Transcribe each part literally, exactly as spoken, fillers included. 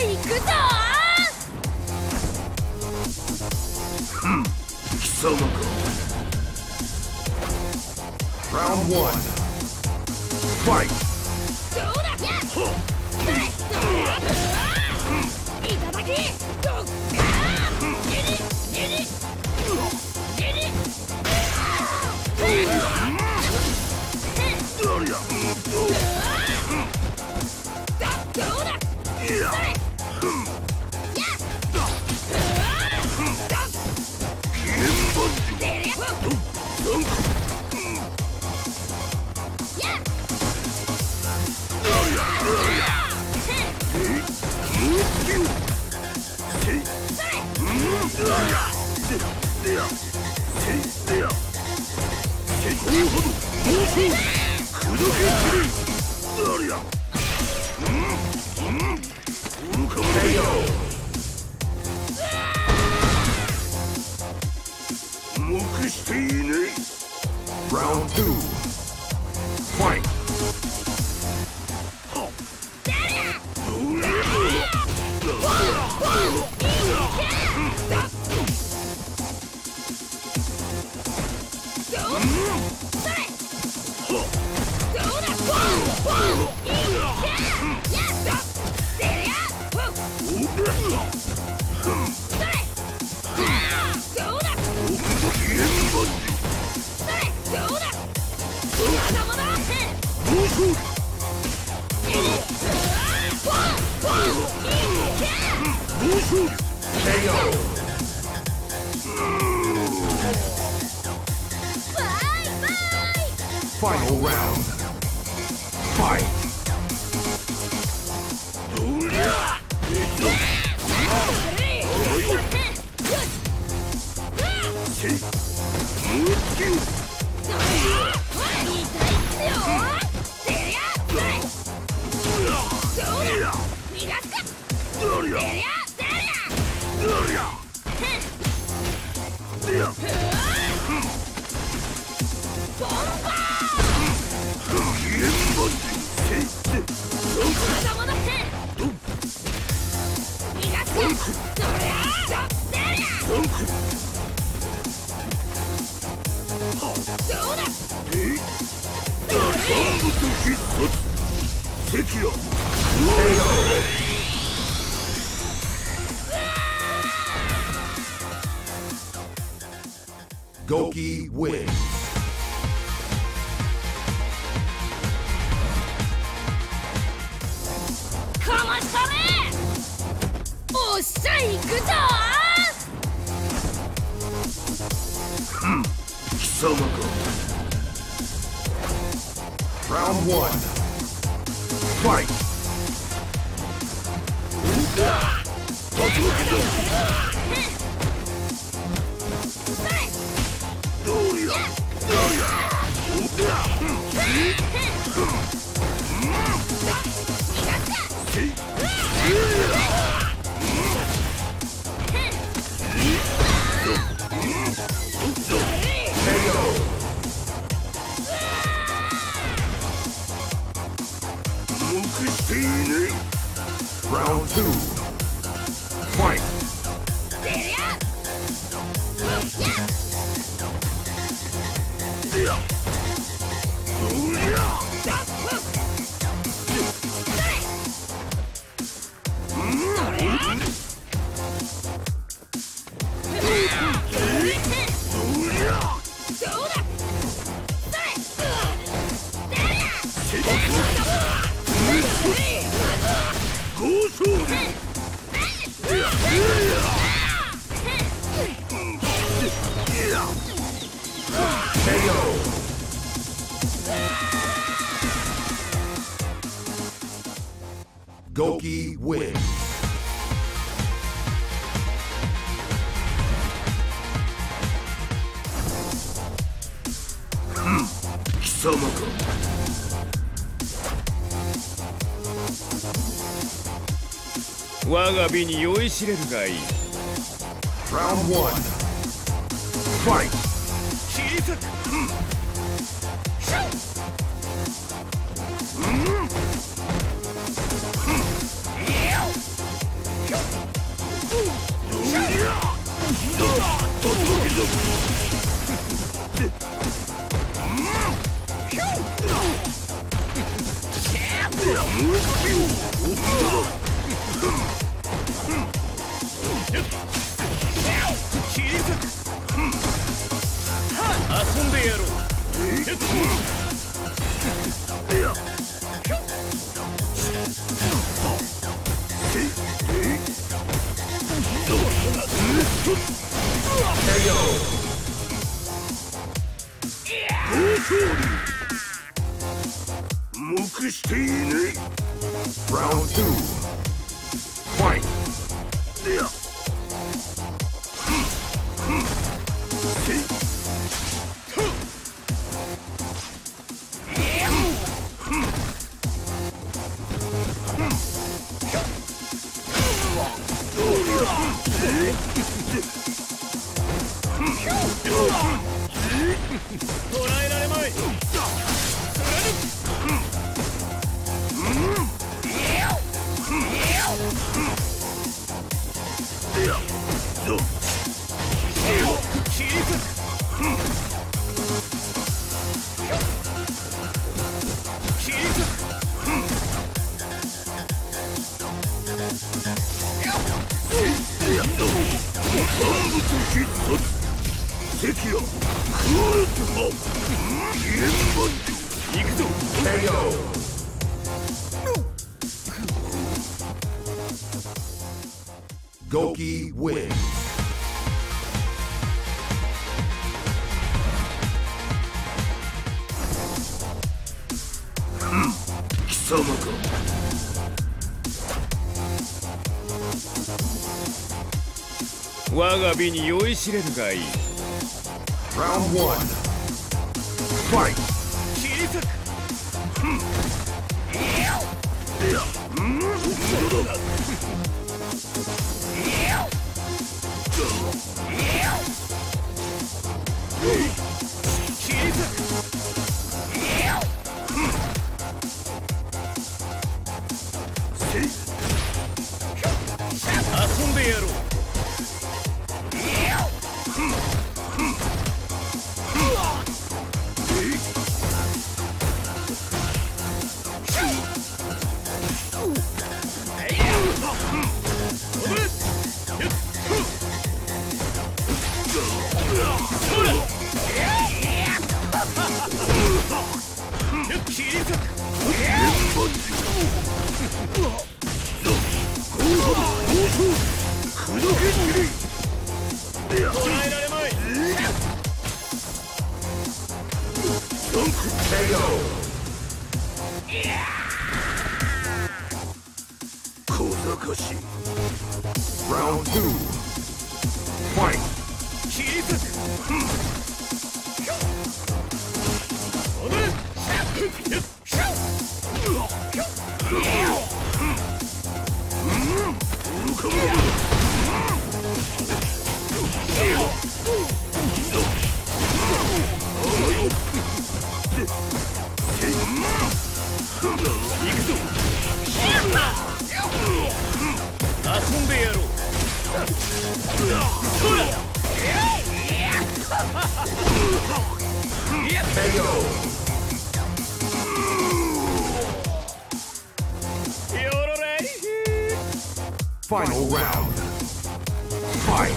行くぞうん、貴様か。Round one. Fight. どうだ。いただき。どっか。ギリギリ。ギリ。 どりゃ。 どうだ。 いや。目していねえ。Round two. Fight. ファイナルラウンド。Fight. ゴキ wins. かましたね。おっしゃいくぞうん、貴様か。Round one. Fight. Round two. Fight. ゴキ wins. うん、貴様か。 我が美に酔いしれるがいい。 Round one. Fight. 小さく。 遊んでやろう。 目していねえ。Round two. Fight. Goki wins. 貴様か。 我が美に酔いしれるがいい。 Round one. Fight. 切り裂く。遊んでやろう。 Round two. Fight. 遊んでやろう。 Final round. Fight.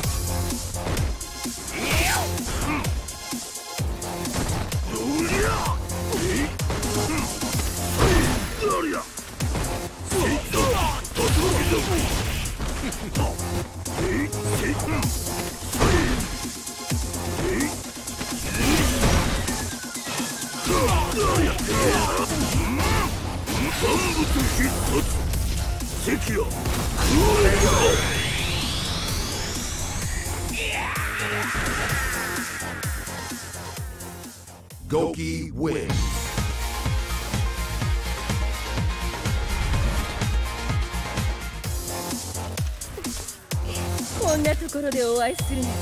Goki wins. こんなところでお会いするの。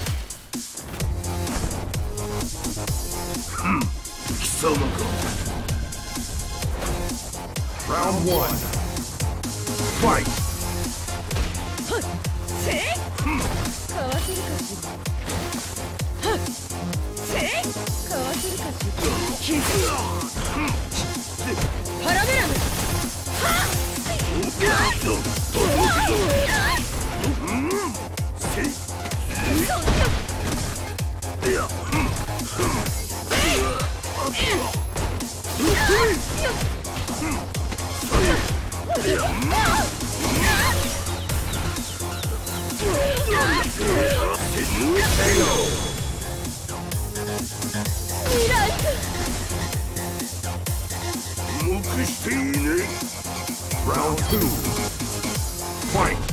貴様か。Round one. Fight. せい。かわせるかしら。せい。かわせるかしら。傷。パラメラム。 未来目していねえ。ラウンドツー。ファイト。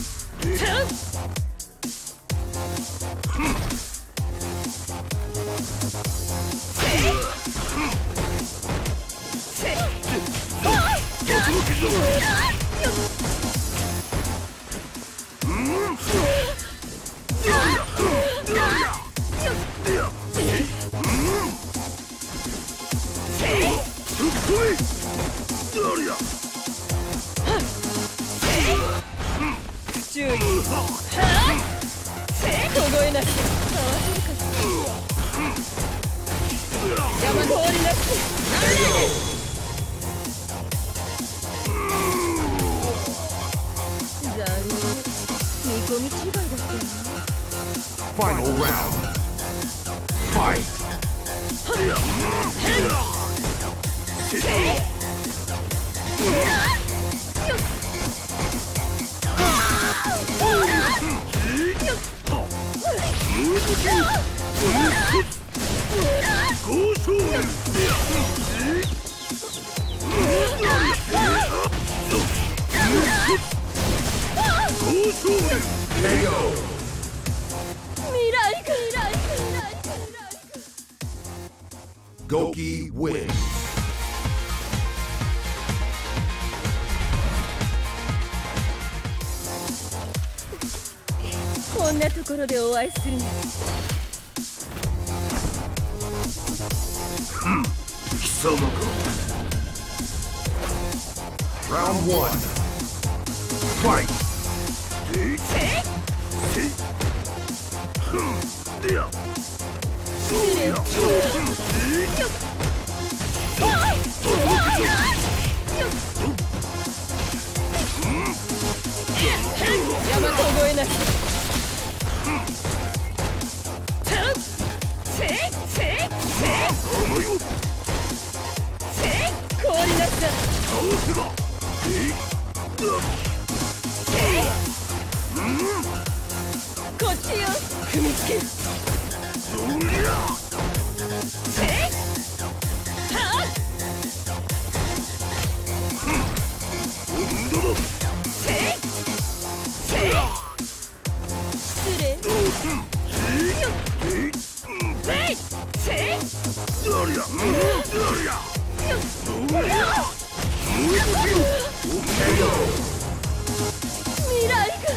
注意。凍えなし。山通りなし。残念。見込み違いだったよ。 Final round. Fight. 未来か。 Goki wins. こんなところでお会いするの。 貴様か。Round one. Fight. 山凍えなし。氷なしだ。こっちよ。踏みつけ。失礼。未来が。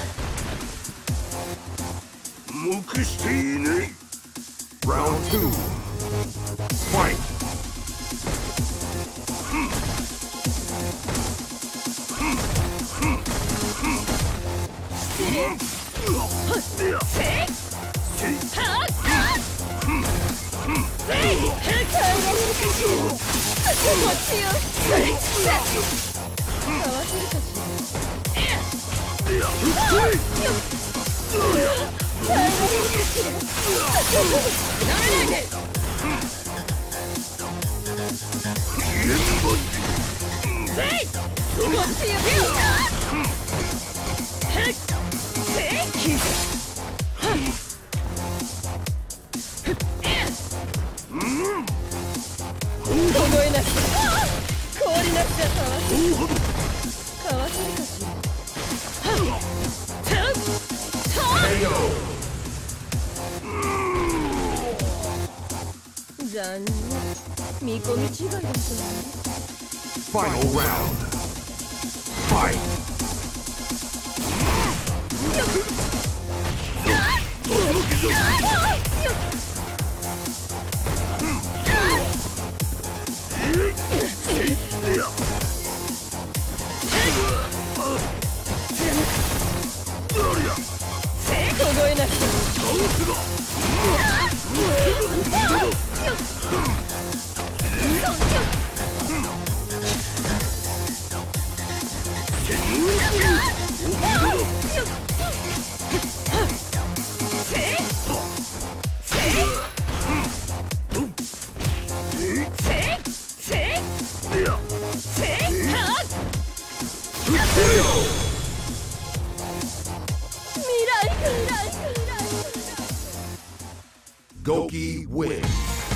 目していねえ。Round two. Fight. 残念。見込み違いだったね。 Final round. Fight. 凍えなし。未来 Goki wins.